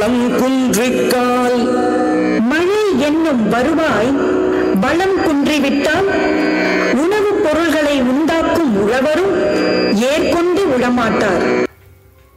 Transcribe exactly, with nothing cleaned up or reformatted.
வளம் குன்றுக்கால். மழை என்னும் வருவாய் வளம் குன்றிவிட்டால் உணவுப் பொருள்களை உண்டாக்கும் உழவரும் ஏற்கொண்டு விடமாட்டார்.